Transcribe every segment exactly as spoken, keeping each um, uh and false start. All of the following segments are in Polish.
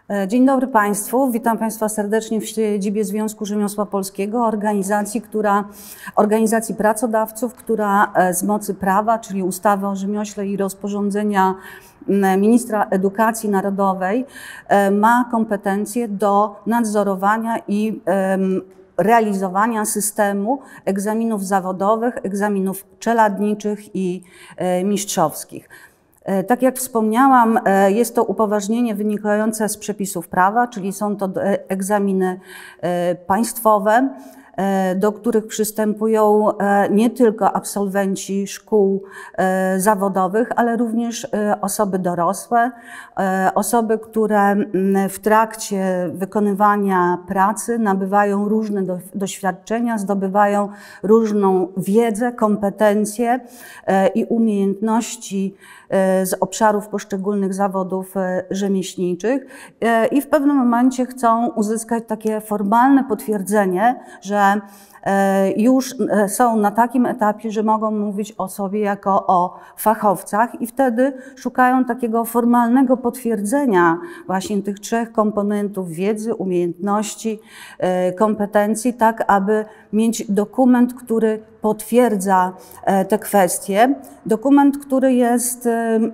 Dzień dobry Państwu, witam Państwa serdecznie w siedzibie Związku Rzemiosła Polskiego, organizacji, która, organizacji pracodawców, która z mocy prawa, czyli ustawy o rzemiośle i rozporządzenia ministra edukacji narodowej ma kompetencje do nadzorowania i realizowania systemu egzaminów zawodowych, egzaminów czeladniczych i mistrzowskich. Tak jak wspomniałam, jest to upoważnienie wynikające z przepisów prawa, czyli są to egzaminy państwowe, do których przystępują nie tylko absolwenci szkół zawodowych, ale również osoby dorosłe, osoby, które w trakcie wykonywania pracy nabywają różne doświadczenia, zdobywają różną wiedzę, kompetencje i umiejętności z obszarów poszczególnych zawodów rzemieślniczych i w pewnym momencie chcą uzyskać takie formalne potwierdzenie, że już są na takim etapie, że mogą mówić o sobie jako o fachowcach i wtedy szukają takiego formalnego potwierdzenia właśnie tych trzech komponentów wiedzy, umiejętności, kompetencji, tak aby mieć dokument, który potwierdza te kwestie. Dokument, który jest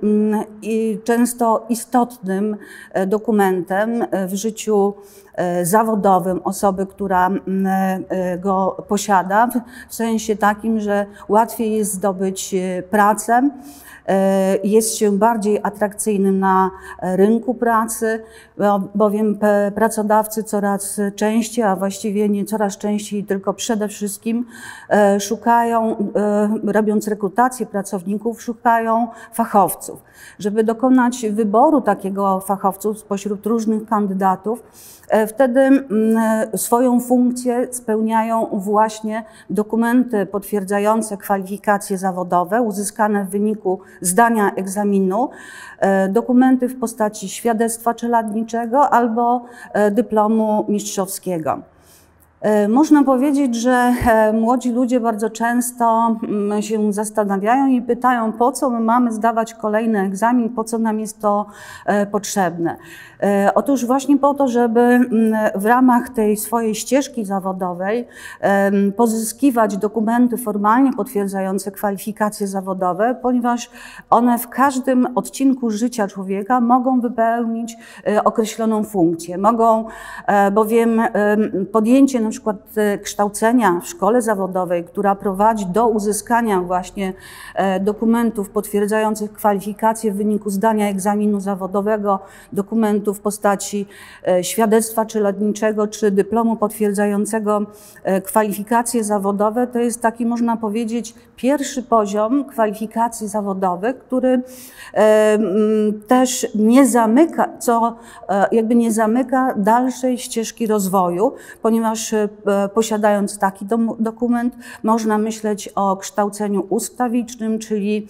często istotnym dokumentem w życiu zawodowym osoby, która go posiada, w sensie takim, że łatwiej jest zdobyć pracę, jest się bardziej atrakcyjnym na rynku pracy, bowiem pracodawcy coraz częściej, a właściwie nie coraz częściej, tylko przede wszystkim szukają, robiąc rekrutację pracowników, szukają fachowców. Żeby dokonać wyboru takiego fachowców spośród różnych kandydatów, wtedy swoją funkcję spełniają właśnie dokumenty potwierdzające kwalifikacje zawodowe uzyskane w wyniku zdania egzaminu, dokumenty w postaci świadectwa czeladniczego albo dyplomu mistrzowskiego. Można powiedzieć, że młodzi ludzie bardzo często się zastanawiają i pytają, po co my mamy zdawać kolejny egzamin, po co nam jest to potrzebne. Otóż właśnie po to, żeby w ramach tej swojej ścieżki zawodowej pozyskiwać dokumenty formalnie potwierdzające kwalifikacje zawodowe, ponieważ one w każdym odcinku życia człowieka mogą wypełnić określoną funkcję. Mogą bowiem podjęcie na przykład kształcenia w szkole zawodowej, która prowadzi do uzyskania właśnie dokumentów potwierdzających kwalifikacje w wyniku zdania egzaminu zawodowego, dokumentów w postaci świadectwa czeladniczego czy dyplomu potwierdzającego kwalifikacje zawodowe, to jest taki, można powiedzieć, pierwszy poziom kwalifikacji zawodowych, który też nie zamyka, co jakby nie zamyka dalszej ścieżki rozwoju, ponieważ posiadając taki dokument można myśleć o kształceniu ustawicznym, czyli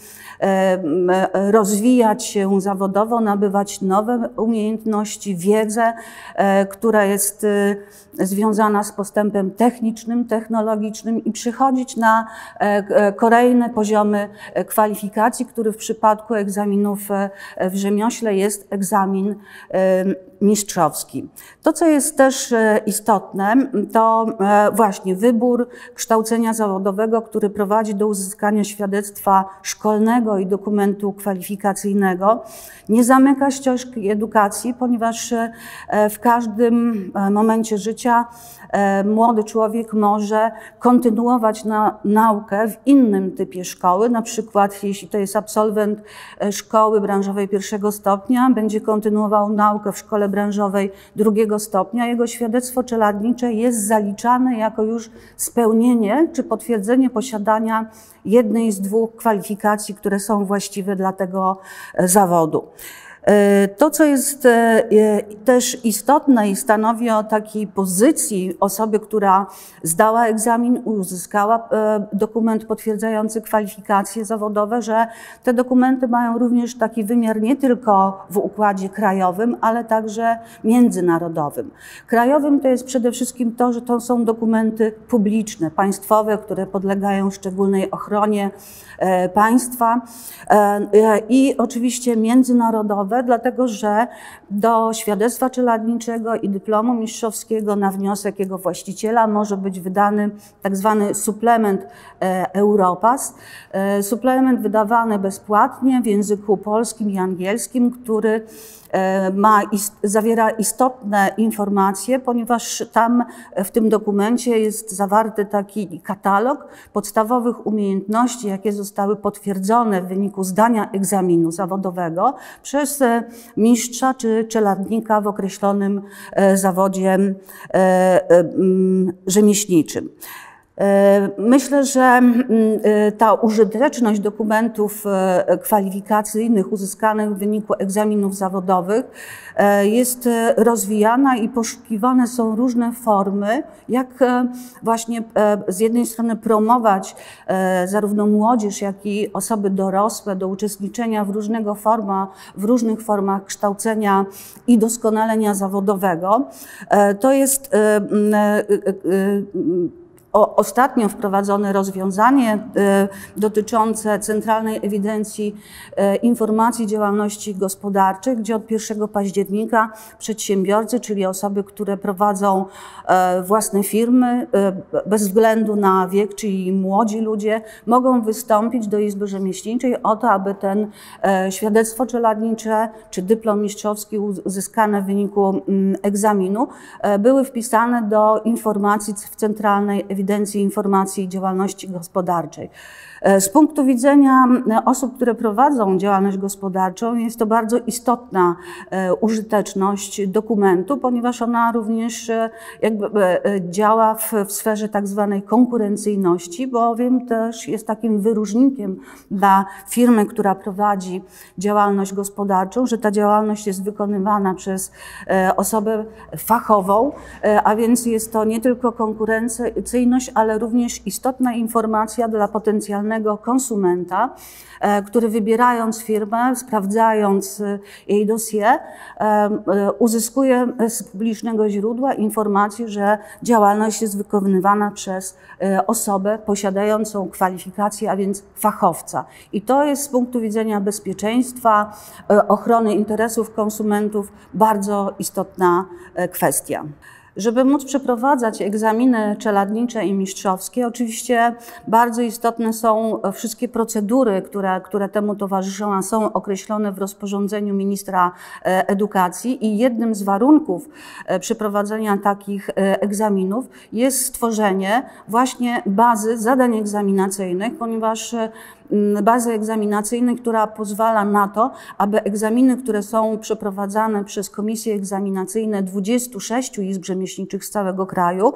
rozwijać się zawodowo, nabywać nowe umiejętności, wiedzę, która jest związana z postępem technicznym, technologicznym i przychodzić na kolejne poziomy kwalifikacji, który w przypadku egzaminów w rzemiośle jest egzamin mistrzowski. To, co jest też istotne, to właśnie wybór kształcenia zawodowego, który prowadzi do uzyskania świadectwa szkolnego i dokumentu kwalifikacyjnego. Nie zamyka ścieżki edukacji, ponieważ w każdym momencie życia młody człowiek może kontynuować na, naukę w innym typie szkoły, na przykład jeśli to jest absolwent szkoły branżowej pierwszego stopnia, będzie kontynuował naukę w szkole branżowej drugiego stopnia, jego świadectwo czeladnicze jest zaliczane jako już spełnienie czy potwierdzenie posiadania jednej z dwóch kwalifikacji, które są właściwe dla tego zawodu. To, co jest też istotne i stanowi o takiej pozycji osoby, która zdała egzamin i uzyskała dokument potwierdzający kwalifikacje zawodowe, że te dokumenty mają również taki wymiar nie tylko w układzie krajowym, ale także międzynarodowym. Krajowym to jest przede wszystkim to, że to są dokumenty publiczne, państwowe, które podlegają szczególnej ochronie państwa i oczywiście międzynarodowe, zawodowe, dlatego że do świadectwa czeladniczego i dyplomu mistrzowskiego na wniosek jego właściciela może być wydany tak zwany suplement Europass. Suplement wydawany bezpłatnie w języku polskim i angielskim, który ma, zawiera istotne informacje, ponieważ tam w tym dokumencie jest zawarty taki katalog podstawowych umiejętności, jakie zostały potwierdzone w wyniku zdania egzaminu zawodowego przez mistrza czy czeladnika w określonym zawodzie rzemieślniczym. Myślę, że ta użyteczność dokumentów kwalifikacyjnych uzyskanych w wyniku egzaminów zawodowych jest rozwijana i poszukiwane są różne formy, jak właśnie z jednej strony promować zarówno młodzież, jak i osoby dorosłe do uczestniczenia w, różnego forma, w różnych formach kształcenia i doskonalenia zawodowego. To jest O, ostatnio wprowadzone rozwiązanie y, dotyczące Centralnej Ewidencji y, Informacji Działalności Gospodarczej, gdzie od pierwszego października przedsiębiorcy, czyli osoby, które prowadzą y, własne firmy, y, bez względu na wiek, czyli młodzi ludzie, mogą wystąpić do Izby Rzemieślniczej o to, aby ten y, świadectwo czeladnicze czy dyplom mistrzowski uzyskane w wyniku y, egzaminu y, były wpisane do informacji w Centralnej Ewidencji Informacji i Działalności Gospodarczej. Z punktu widzenia osób, które prowadzą działalność gospodarczą, jest to bardzo istotna użyteczność dokumentu, ponieważ ona również jakby działa w, w sferze tak zwanej konkurencyjności, bowiem też jest takim wyróżnikiem dla firmy, która prowadzi działalność gospodarczą, że ta działalność jest wykonywana przez osobę fachową, a więc jest to nie tylko konkurencyjność, ale również istotna informacja dla potencjalnego konsumenta, który wybierając firmę, sprawdzając jej dossier, uzyskuje z publicznego źródła informację, że działalność jest wykonywana przez osobę posiadającą kwalifikację, a więc fachowca. I to jest z punktu widzenia bezpieczeństwa, ochrony interesów konsumentów bardzo istotna kwestia. Żeby móc przeprowadzać egzaminy czeladnicze i mistrzowskie, oczywiście bardzo istotne są wszystkie procedury, które, które temu towarzyszą, a są określone w rozporządzeniu ministra edukacji i jednym z warunków przeprowadzenia takich egzaminów jest stworzenie właśnie bazy zadań egzaminacyjnych, ponieważ bazy egzaminacyjnej, która pozwala na to, aby egzaminy, które są przeprowadzane przez komisje egzaminacyjne dwudziestu sześciu izb rzemieślniczych z całego kraju,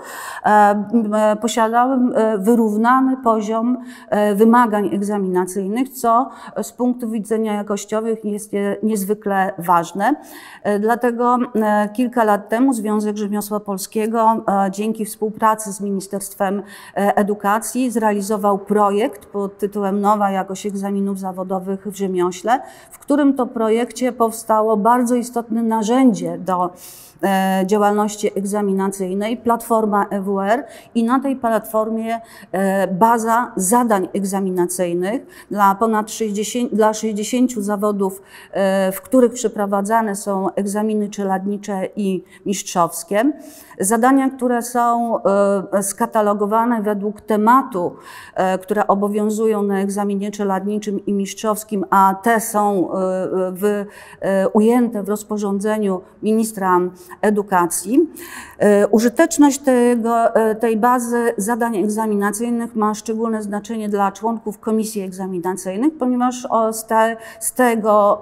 posiadały wyrównany poziom wymagań egzaminacyjnych, co z punktu widzenia jakościowych jest niezwykle ważne. Dlatego kilka lat temu Związek Rzemiosła Polskiego dzięki współpracy z Ministerstwem Edukacji zrealizował projekt pod tytułem Nowa Jakość egzaminów zawodowych w rzemiośle, w którym to projekcie powstało bardzo istotne narzędzie do działalności egzaminacyjnej, platforma E W R i na tej platformie baza zadań egzaminacyjnych dla ponad sześćdziesięciu, dla sześćdziesięciu zawodów, w których przeprowadzane są egzaminy czeladnicze i mistrzowskie. Zadania, które są skatalogowane według tematu, które obowiązują na egzaminie czeladniczym i mistrzowskim, a te są w, ujęte w rozporządzeniu ministra edukacji. Użyteczność tego, tej bazy zadań egzaminacyjnych ma szczególne znaczenie dla członków komisji egzaminacyjnych, ponieważ z, te, z tego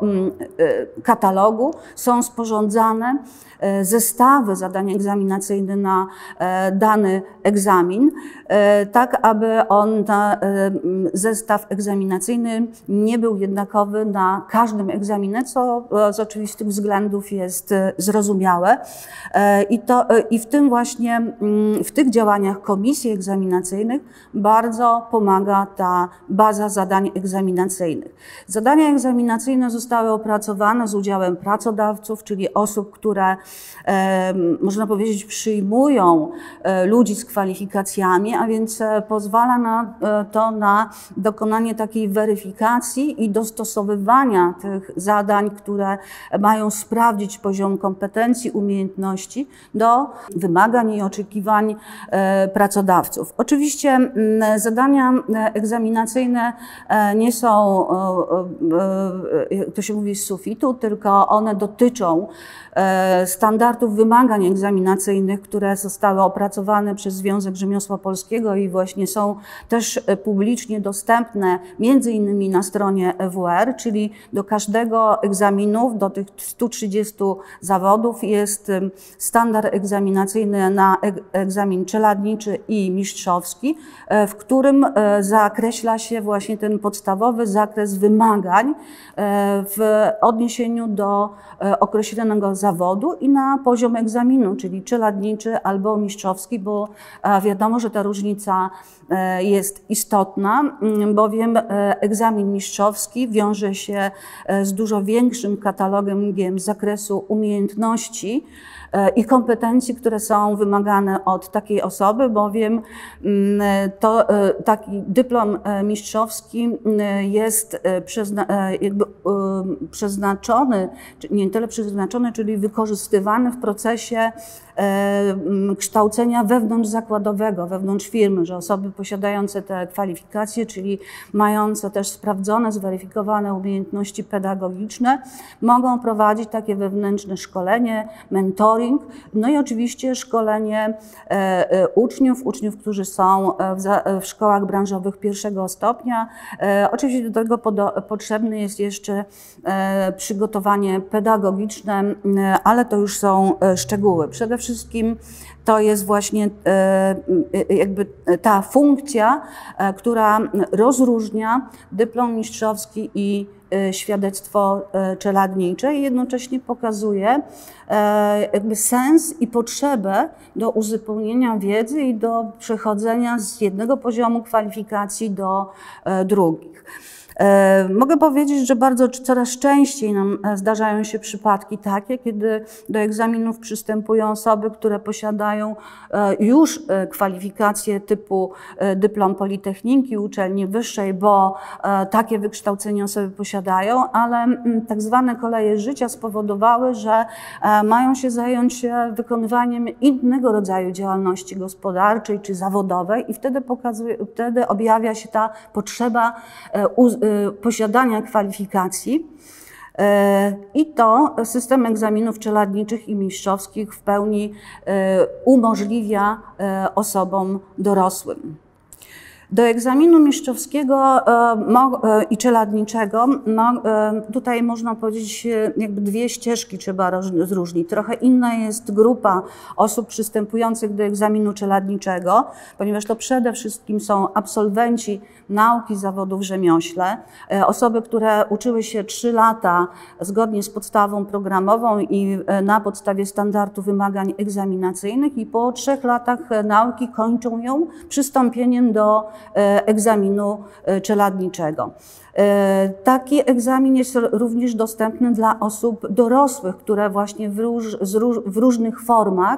katalogu są sporządzane zestawy zadań egzaminacyjnych na dany egzamin, tak aby on, ta, zestaw egzaminacyjny nie był jednakowy na każdym egzaminie, co z oczywistych względów jest zrozumiałe. I, to, i w tym właśnie, w tych działaniach komisji egzaminacyjnych bardzo pomaga ta baza zadań egzaminacyjnych. Zadania egzaminacyjne zostały opracowane z udziałem pracodawców, czyli osób, które można powiedzieć przyjmują ludzi z kwalifikacjami, a więc pozwala na to na dokonanie takiej weryfikacji i dostosowywania tych zadań, które mają sprawdzić poziom kompetencji, umiejętności do wymagań i oczekiwań pracodawców. Oczywiście zadania egzaminacyjne nie są, jak to się mówi, z sufitu, tylko one dotyczą standardów wymagań egzaminacyjnych, które zostały opracowane przez Związek Rzemiosła Polskiego i właśnie są też publicznie dostępne między innymi na stronie E W R, czyli do każdego egzaminu, do tych stu trzydziestu zawodów jest standard egzaminacyjny na egzamin czeladniczy i mistrzowski, w którym zakreśla się właśnie ten podstawowy zakres wymagań w odniesieniu do określonego zawodu i na poziom egzaminu, czyli czeladniczy albo mistrzowski, bo wiadomo, że ta różnica jest istotna, bowiem egzamin mistrzowski wiąże się z dużo większym katalogiem z zakresu umiejętności i kompetencji, które są wymagane od takiej osoby, bowiem to taki dyplom mistrzowski jest przezna, jakby przeznaczony, nie tyle przeznaczony, czyli wykorzystywany w procesie kształcenia wewnątrzzakładowego, wewnątrz firmy, że osoby posiadające te kwalifikacje, czyli mające też sprawdzone, zweryfikowane umiejętności pedagogiczne, mogą prowadzić takie wewnętrzne szkolenie, mentoring, no i oczywiście szkolenie uczniów, uczniów, którzy są w szkołach branżowych pierwszego stopnia. Oczywiście do tego potrzebne jest jeszcze przygotowanie pedagogiczne, ale to już są szczegóły. Przede wszystkim to jest właśnie jakby ta funkcja, która rozróżnia dyplom mistrzowski i świadectwo czeladnicze i jednocześnie pokazuje jakby sens i potrzebę do uzupełnienia wiedzy i do przechodzenia z jednego poziomu kwalifikacji do drugich. Mogę powiedzieć, że bardzo coraz częściej nam zdarzają się przypadki takie, kiedy do egzaminów przystępują osoby, które posiadają już kwalifikacje typu dyplom Politechniki, uczelni wyższej, bo takie wykształcenie osoby posiadają, ale tak zwane koleje życia spowodowały, że mają się zająć wykonywaniem innego rodzaju działalności gospodarczej czy zawodowej i wtedy, pokazuje, wtedy objawia się ta potrzeba posiadania kwalifikacji i to system egzaminów czeladniczych i mistrzowskich w pełni umożliwia osobom dorosłym. Do egzaminu mistrzowskiego i czeladniczego tutaj można powiedzieć jakby dwie ścieżki trzeba rozróżnić. Trochę inna jest grupa osób przystępujących do egzaminu czeladniczego, ponieważ to przede wszystkim są absolwenci nauki zawodu w rzemiośle, osoby, które uczyły się trzy lata zgodnie z podstawą programową i na podstawie standardu wymagań egzaminacyjnych i po trzech latach nauki kończą ją przystąpieniem do egzaminu czeladniczego. Taki egzamin jest również dostępny dla osób dorosłych, które właśnie w, róż, w różnych formach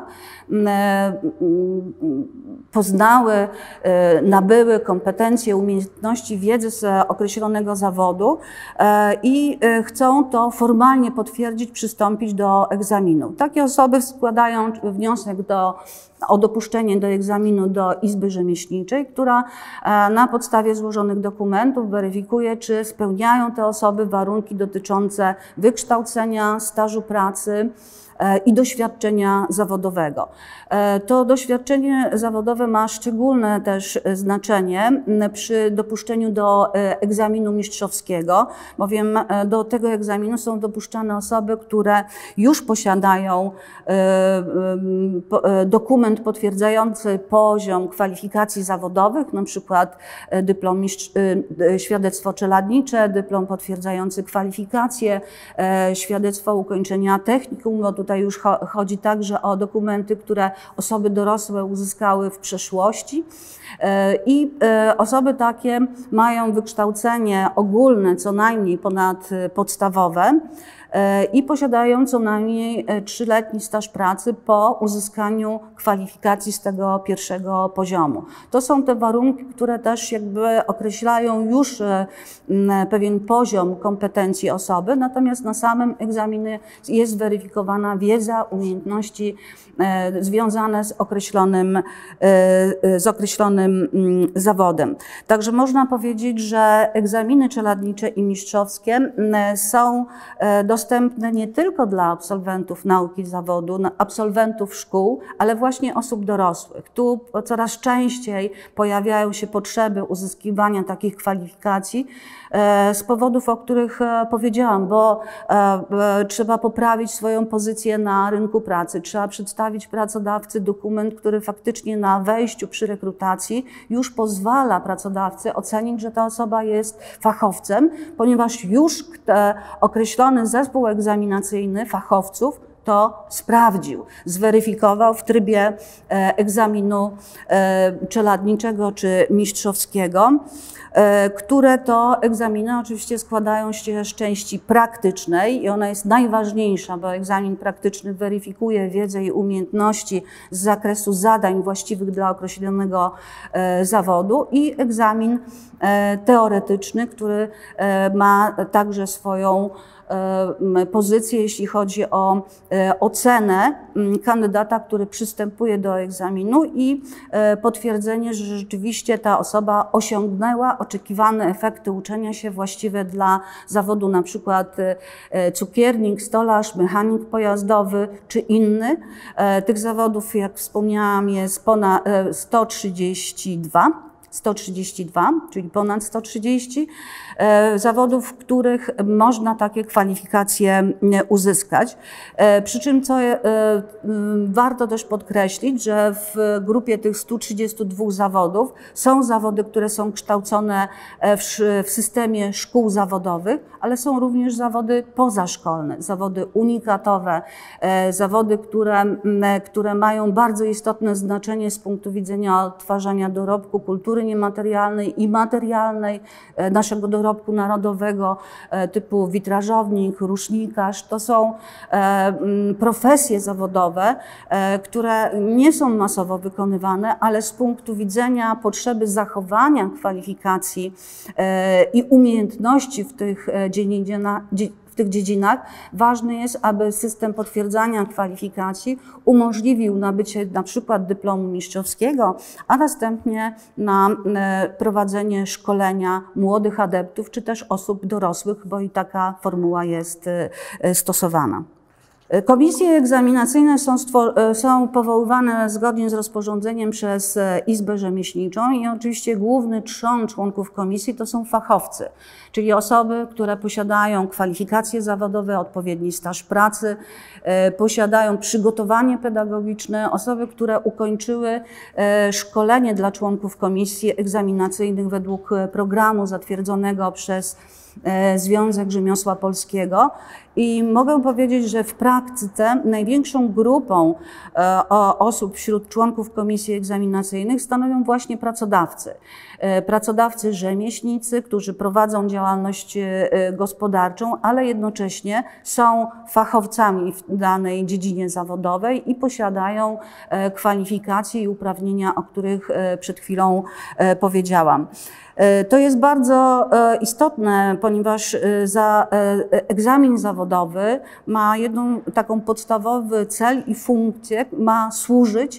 poznały, nabyły kompetencje, umiejętności, wiedzę z określonego zawodu i chcą to formalnie potwierdzić, przystąpić do egzaminu. Takie osoby składają wniosek do, o dopuszczenie do egzaminu do Izby Rzemieślniczej, która na podstawie złożonych dokumentów weryfikuje, czy spełniają te osoby warunki dotyczące wykształcenia, stażu pracy i doświadczenia zawodowego. To doświadczenie zawodowe ma szczególne też znaczenie przy dopuszczeniu do egzaminu mistrzowskiego, bowiem do tego egzaminu są dopuszczane osoby, które już posiadają dokument potwierdzający poziom kwalifikacji zawodowych, na przykład dyplom mistrz, świadectwo czeladnicze, dyplom potwierdzający kwalifikacje, świadectwo ukończenia technikum, bo tutaj już chodzi także o dokumenty, które osoby dorosłe uzyskały w przeszłości i osoby takie mają wykształcenie ogólne, co najmniej ponadpodstawowe, i posiadają co najmniej trzyletni staż pracy po uzyskaniu kwalifikacji z tego pierwszego poziomu. To są te warunki, które też jakby określają już pewien poziom kompetencji osoby, natomiast na samym egzaminie jest weryfikowana wiedza, umiejętności związane z określonym, z określonym zawodem. Także można powiedzieć, że egzaminy czeladnicze i mistrzowskie są dostępne nie tylko dla absolwentów nauki zawodu, absolwentów szkół, ale właśnie osób dorosłych. Tu coraz częściej pojawiają się potrzeby uzyskiwania takich kwalifikacji z powodów, o których powiedziałam, bo trzeba poprawić swoją pozycję na rynku pracy, trzeba przedstawić pracodawcy dokument, który faktycznie na wejściu przy rekrutacji już pozwala pracodawcy ocenić, że ta osoba jest fachowcem, ponieważ już określony zespół egzaminacyjny fachowców to sprawdził, zweryfikował w trybie egzaminu czeladniczego czy mistrzowskiego, które to egzaminy oczywiście składają się z części praktycznej i ona jest najważniejsza, bo egzamin praktyczny weryfikuje wiedzę i umiejętności z zakresu zadań właściwych dla określonego zawodu, i egzamin teoretyczny, który ma także swoją pozycję, jeśli chodzi o ocenę kandydata, który przystępuje do egzaminu, i potwierdzenie, że rzeczywiście ta osoba osiągnęła oczekiwane efekty uczenia się właściwe dla zawodu, na przykład cukiernik, stolarz, mechanik pojazdowy czy inny. Tych zawodów, jak wspomniałam, jest ponad sto trzydzieści dwa. sto trzydzieści dwa, czyli ponad sto trzydzieści zawodów, w których można takie kwalifikacje uzyskać. Przy czym, co warto też podkreślić, że w grupie tych stu trzydziestu dwóch zawodów są zawody, które są kształcone w systemie szkół zawodowych, ale są również zawody pozaszkolne, zawody unikatowe, zawody, które, które mają bardzo istotne znaczenie z punktu widzenia odtwarzania dorobku kultury niematerialnej i materialnej, naszego dorobku narodowego, typu witrażownik, rusznikarz. To są profesje zawodowe, które nie są masowo wykonywane, ale z punktu widzenia potrzeby zachowania kwalifikacji i umiejętności w tych dziedzinach, w tych dziedzinach ważne jest, aby system potwierdzania kwalifikacji umożliwił nabycie na przykład dyplomu mistrzowskiego, a następnie na prowadzenie szkolenia młodych adeptów czy też osób dorosłych, bo i taka formuła jest stosowana. Komisje egzaminacyjne są, są powoływane zgodnie z rozporządzeniem przez Izbę Rzemieślniczą i oczywiście główny trzon członków komisji to są fachowcy, czyli osoby, które posiadają kwalifikacje zawodowe, odpowiedni staż pracy, posiadają przygotowanie pedagogiczne, osoby, które ukończyły szkolenie dla członków komisji egzaminacyjnych według programu zatwierdzonego przez Związek Rzemiosła Polskiego. I mogę powiedzieć, że w praktyce największą grupą osób wśród członków komisji egzaminacyjnych stanowią właśnie pracodawcy. Pracodawcy rzemieślnicy, którzy prowadzą działalność gospodarczą, ale jednocześnie są fachowcami w danej dziedzinie zawodowej i posiadają kwalifikacje i uprawnienia, o których przed chwilą powiedziałam. To jest bardzo istotne, ponieważ za egzamin zawodowy ma jedną taką podstawowy cel i funkcję, ma służyć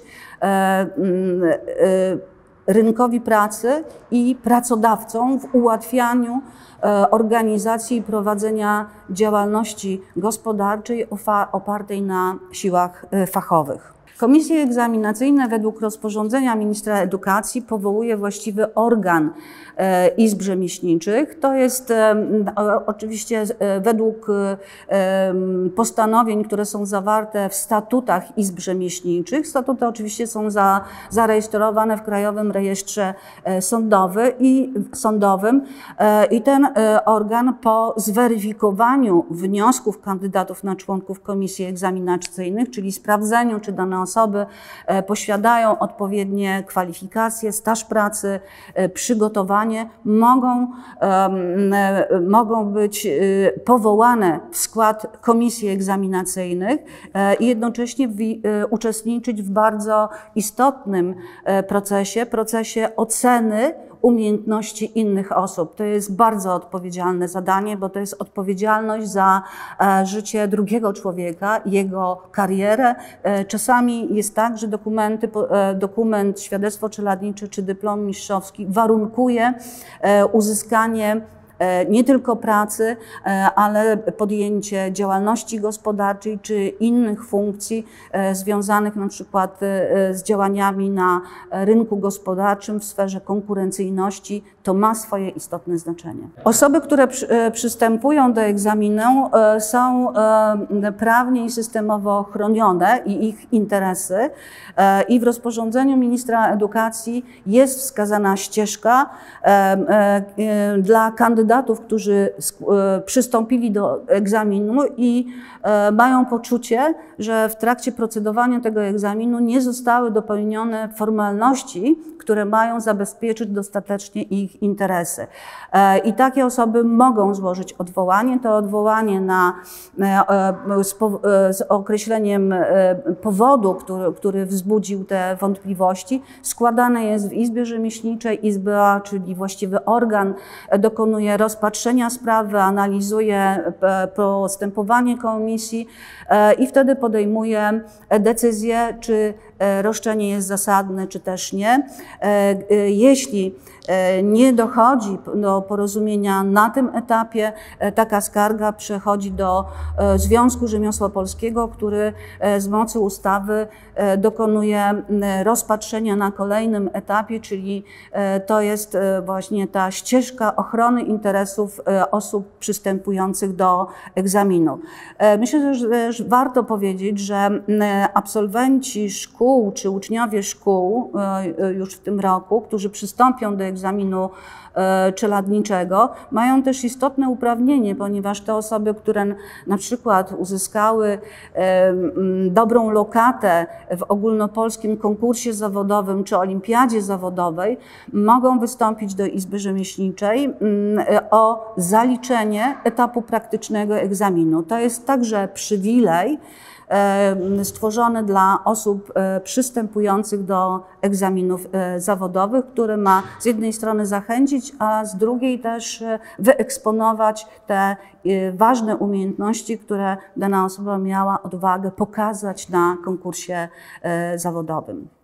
rynkowi pracy i pracodawcom w ułatwianiu organizacji i prowadzenia działalności gospodarczej opartej na siłach fachowych. Komisje egzaminacyjne według rozporządzenia ministra edukacji powołuje właściwy organ izb rzemieślniczych. To jest oczywiście według postanowień, które są zawarte w statutach izb rzemieślniczych. Statuty oczywiście są za, zarejestrowane w Krajowym Rejestrze Sądowy i, Sądowym i ten organ po zweryfikowaniu wniosków kandydatów na członków komisji egzaminacyjnych, czyli sprawdzeniu, czy dana osoby posiadają odpowiednie kwalifikacje, staż pracy, przygotowanie, mogą, mogą być powołane w skład komisji egzaminacyjnych i jednocześnie w, uczestniczyć w bardzo istotnym procesie, procesie oceny umiejętności innych osób. To jest bardzo odpowiedzialne zadanie, bo to jest odpowiedzialność za życie drugiego człowieka, jego karierę. Czasami jest tak, że dokumenty, dokument, świadectwo czeladnicze czy dyplom mistrzowski warunkuje uzyskanie nie tylko pracy, ale podjęcie działalności gospodarczej czy innych funkcji związanych na przykład z działaniami na rynku gospodarczym w sferze konkurencyjności. To ma swoje istotne znaczenie. Osoby, które przystępują do egzaminu, są prawnie i systemowo chronione i ich interesy i w rozporządzeniu ministra edukacji jest wskazana ścieżka dla kandydatów, którzy przystąpili do egzaminu i mają poczucie, że w trakcie procedowania tego egzaminu nie zostały dopełnione formalności, które mają zabezpieczyć dostatecznie ich interesy. I takie osoby mogą złożyć odwołanie. To odwołanie na, z, z określeniem powodu, który, który wzbudził te wątpliwości, składane jest w Izbie Rzemieślniczej. Izba, czyli właściwy organ, dokonuje rozpatrzenia sprawy, analizuje postępowanie komisji i wtedy podejmuje decyzję, czy roszczenie jest zasadne, czy też nie. Jeśli nie dochodzi do porozumienia na tym etapie, taka skarga przechodzi do Związku Rzemiosła Polskiego, który z mocy ustawy dokonuje rozpatrzenia na kolejnym etapie, czyli to jest właśnie ta ścieżka ochrony interesów osób przystępujących do egzaminu. Myślę, że warto powiedzieć, że absolwenci szkół czy uczniowie szkół już w tym roku, którzy przystąpią do egzaminu czeladniczego, mają też istotne uprawnienie, ponieważ te osoby, które na przykład uzyskały dobrą lokatę w ogólnopolskim konkursie zawodowym czy olimpiadzie zawodowej, mogą wystąpić do Izby Rzemieślniczej o zaliczenie etapu praktycznego egzaminu. To jest także przywilej stworzone dla osób przystępujących do egzaminów zawodowych, który ma z jednej strony zachęcić, a z drugiej też wyeksponować te ważne umiejętności, które dana osoba miała odwagę pokazać na konkursie zawodowym.